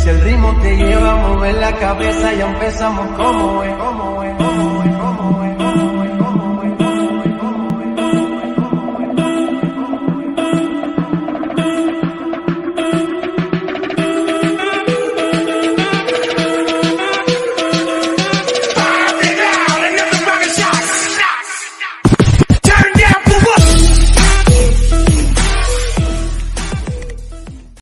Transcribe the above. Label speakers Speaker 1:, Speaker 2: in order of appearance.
Speaker 1: Si el ritmo te lleva a mover la cabeza, ya empezamos como es.